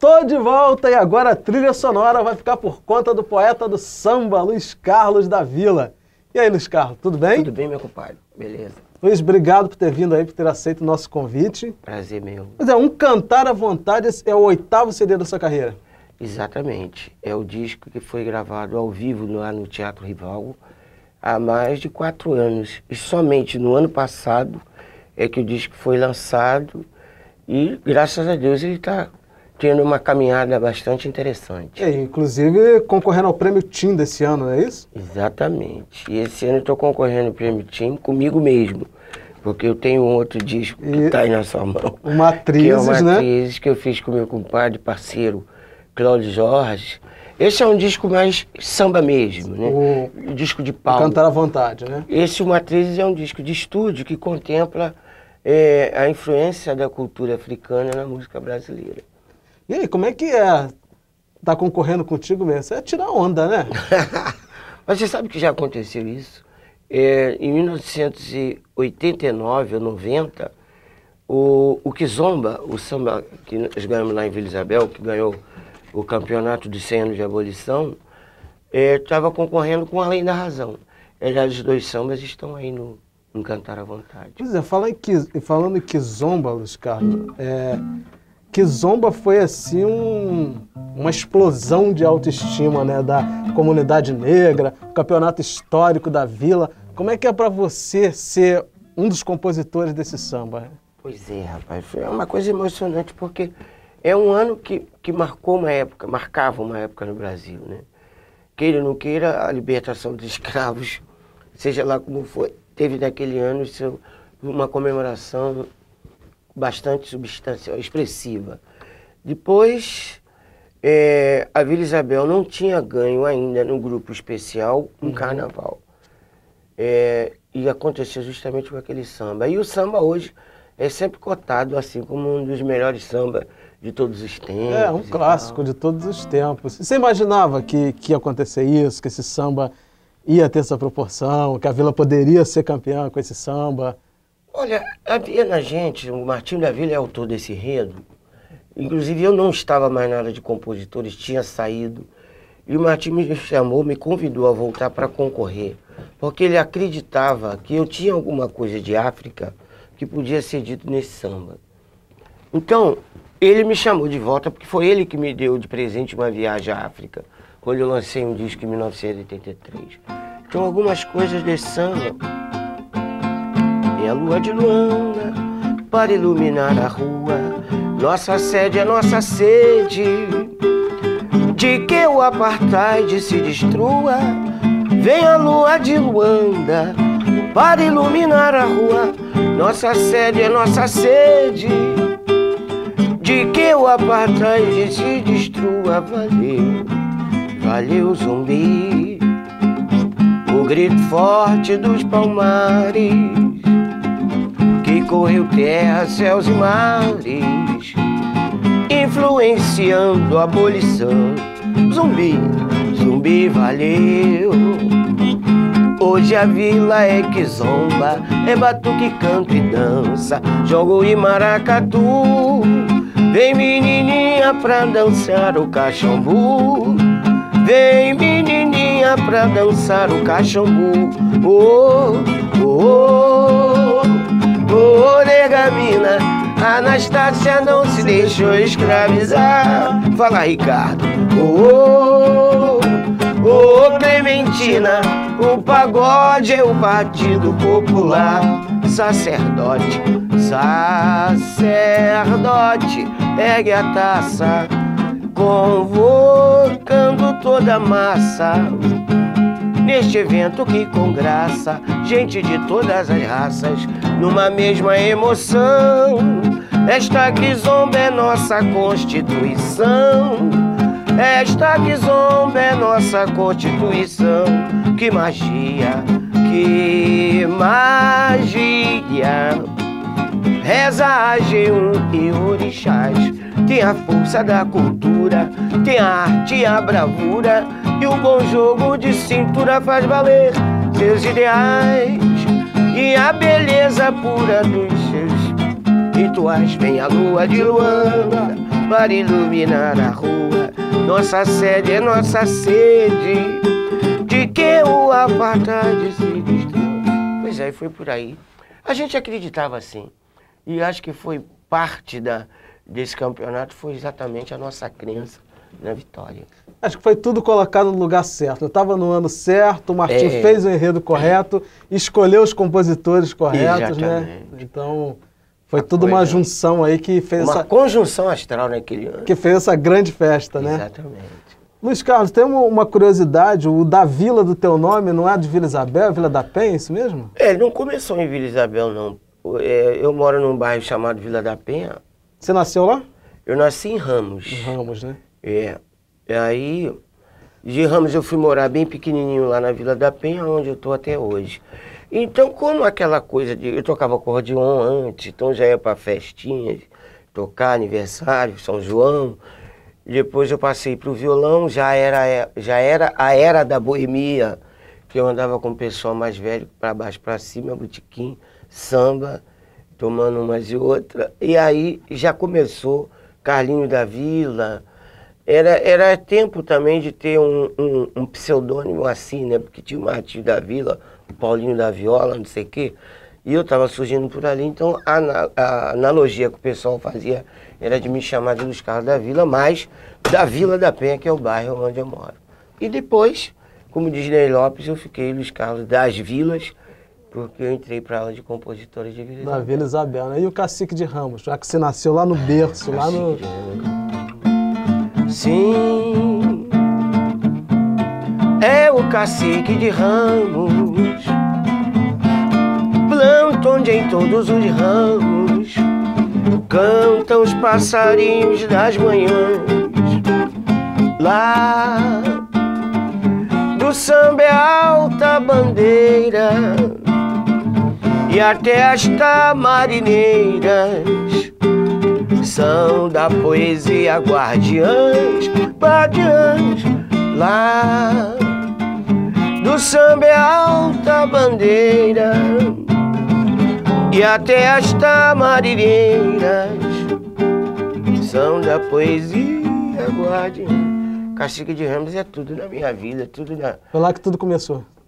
Tô de volta e agora a trilha sonora vai ficar por conta do poeta do samba, Luiz Carlos da Vila. E aí, Luiz Carlos, tudo bem? Tudo bem, meu compadre. Beleza. Luiz, obrigado por ter vindo aí, por ter aceito o nosso convite. Prazer meu. Mas Um Cantar à Vontade é o 8º CD da sua carreira. Exatamente. É o disco que foi gravado ao vivo lá no Teatro Rival há mais de 4 anos. E somente no ano passado é que o disco foi lançado e, graças a Deus, ele está tendo uma caminhada bastante interessante. Inclusive concorrendo ao Prêmio TIM desse ano, não é isso? Exatamente. E esse ano eu estou concorrendo ao Prêmio TIM comigo mesmo, porque eu tenho um outro disco que está aí na sua mão. Uma Atrizes, que é uma né? Atrizes que eu fiz com meu compadre, parceiro, Cláudio Jorge. Esse é um disco mais samba mesmo, né? O disco de palco. Cantar à Vontade, né? Esse Uma Atrizes é um disco de estúdio que contempla a influência da cultura africana na música brasileira. E aí, como é que é estar concorrendo contigo mesmo? Você é tirar onda, né? Mas você sabe que já aconteceu isso? Em 1989 ou 90, o Kizomba, o samba que nós ganhamos lá em Vila Isabel, que ganhou o campeonato de 100 anos de abolição, estava concorrendo com Além da Razão. Aliás, os dois sambas estão aí no Cantar à Vontade. Pois é, falando em Kizomba, Luiz Carlos, Kizomba foi assim uma explosão de autoestima, né, da comunidade negra, o campeonato histórico da Vila. Como é que é para você ser um dos compositores desse samba? Pois é, rapaz, foi uma coisa emocionante, porque é um ano que marcava uma época no Brasil, né? Queira ou não queira, a libertação dos escravos, seja lá como foi, teve naquele ano uma comemoração bastante substancial, expressiva. Depois, a Vila Isabel não tinha ganho ainda no grupo especial um carnaval. E aconteceu justamente com aquele samba. E o samba hoje é sempre cotado assim como um dos melhores sambas de todos os tempos. É, um clássico de todos os tempos. Você imaginava que ia acontecer isso, que esse samba ia ter essa proporção, que a Vila poderia ser campeã com esse samba? Olha, havia na gente, o Martinho da Vila é autor desse enredo. Inclusive eu não estava mais na área de compositores, tinha saído. E o Martinho me chamou, me convidou a voltar para concorrer, porque ele acreditava que eu tinha alguma coisa de África que podia ser dito nesse samba. Então, ele me chamou de volta, porque foi ele que me deu de presente uma viagem à África, quando eu lancei um disco em 1983. Então, algumas coisas desse samba. E a lua de Luanda para iluminar a rua, nossa sede é nossa sede, de que o apartheid se destrua. Vem a lua de Luanda para iluminar a rua, nossa sede é nossa sede, de que o apartheid se destrua. Valeu, valeu Zumbi, o grito forte dos palmares que correu terra, céus e mares, influenciando a abolição. Zumbi, Zumbi, valeu. Hoje a vila é Kizomba, é batuque, canto e dança, jogo e maracatu. Vem menininha pra dançar o cachambu, vem menininha pra dançar o cachambu. Oh, oh, oh, oh, negamina, Anastácia não se deixou escravizar. Fala, Ricardo. Oh, oh, oh, Clementina, o pagode é o Partido Popular. Sacerdote, sacerdote, ergue a taça, convocando toda a massa. Neste evento que com graça, gente de todas as raças, numa mesma emoção. Esta Kizomba é nossa Constituição, esta Kizomba é nossa Constituição. Que magia, que magia, reza a G1 e orixás. Tem a força da cultura, tem a arte e a bravura, e o bom jogo de cintura faz valer seus ideais e a beleza pura dos seus rituais. Vem a lua de Luanda para iluminar a rua. Nossa sede é nossa sede, de que o apartheid se destrói. Pois é, foi por aí. A gente acreditava assim, e acho que foi parte desse campeonato, foi exatamente a nossa crença na vitória. Acho que foi tudo colocado no lugar certo. Eu estava no ano certo, o Martinho fez o enredo correto, escolheu os compositores corretos, né? Então, foi tudo uma junção aí que fez uma conjunção astral naquele ano. Que fez essa grande festa, né? Exatamente. Luiz Carlos, tem uma curiosidade, o da vila do teu nome não é de Vila Isabel, é Vila da Penha, é isso mesmo? Ele não começou em Vila Isabel, não. Eu moro num bairro chamado Vila da Penha. Você nasceu lá? Eu nasci em Ramos. Em Ramos, né? E aí, de Ramos eu fui morar bem pequenininho lá na Vila da Penha, onde eu estou até hoje. Então, como aquela coisa de... Eu tocava acordeon antes, então já ia para festinhas, tocar aniversário, São João. Depois eu passei para o violão, já era a era da boemia, que eu andava com o pessoal mais velho, para baixo, para cima, botequim, samba, tomando umas e outras. E aí já começou Carlinho da Vila. Era tempo também de ter um pseudônimo assim, né? Porque tinha o Martinho da Vila, o Paulinho da Viola, não sei o quê. E eu estava surgindo por ali, então a analogia que o pessoal fazia era de me chamar de Luiz Carlos da Vila, mas da Vila da Penha, que é o bairro onde eu moro. E depois, como diz Ney Lopes, eu fiquei Luiz Carlos das Vilas, porque eu entrei para aula de compositora de Vila Isabel. Da Vila Isabel, né? E o Cacique de Ramos, já que você nasceu lá no berço, lá no... Sim, é o Cacique de Ramos, planta onde em todos os ramos cantam os passarinhos das manhãs. Lá do samba é alta bandeira e até as tamarineiras são da poesia guardiãs, guardiãs. Lá do samba é alta bandeira e até as tamarineiras são da poesia guardiã. Cacique de Ramos é tudo na minha vida, tudo na... Foi lá que tudo começou.